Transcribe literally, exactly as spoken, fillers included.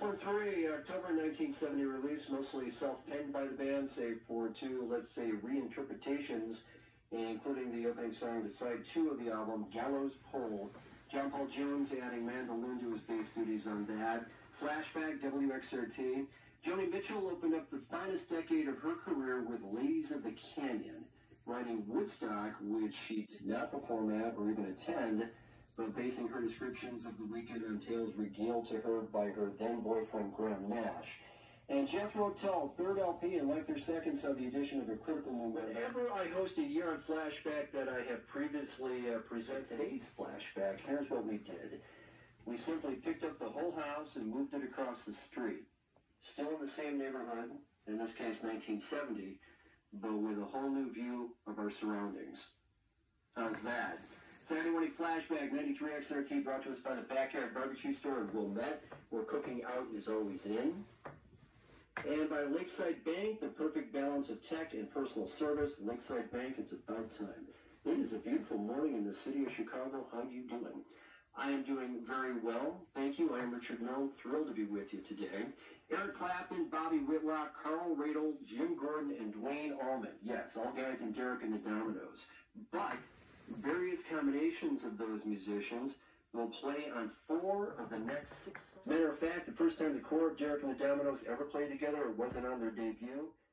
Number three, October nineteen seventy release, mostly self-penned by the band, save for two, let's say, reinterpretations, including the opening song to side two of the album, Gallows Pole. John Paul Jones adding mandolin to his bass duties on that. Flashback, W X R T. Joni Mitchell opened up the finest decade of her career with Ladies of the Canyon, writing Woodstock, which she did not perform at or even attend, but basing her descriptions of the weekend on tales regaled to her by her then-boyfriend Graham Nash. And Jethro Tull, third L P, and like their second, saw the addition of a critical new member. Whenever I host a year on Flashback that I have previously uh, presented today's Flashback, here's what we did. We simply picked up the whole house and moved it across the street. Still in the same neighborhood, in this case nineteen seventy, but with a whole new view of our surroundings. How's that? Saturday Morning Flashback, ninety-three X R T, brought to us by the Backyard Barbecue Store in Wilmette, where cooking out is always in. And by Lakeside Bank, the perfect balance of tech and personal service. Lakeside Bank, it's about time. It is a beautiful morning in the city of Chicago. How are you doing? I am doing very well. Thank you. I am Richard Milne, thrilled to be with you today. Eric Clapton, Bobby Whitlock, Carl Radle, Jim Gordon, and Dwayne Allman. Yes, all guys in Derek and the Dominoes. But various combinations of those musicians will play on four of the next six. As a matter of fact, the first time the core of Derek and the Dominoes ever played together, it wasn't on their debut.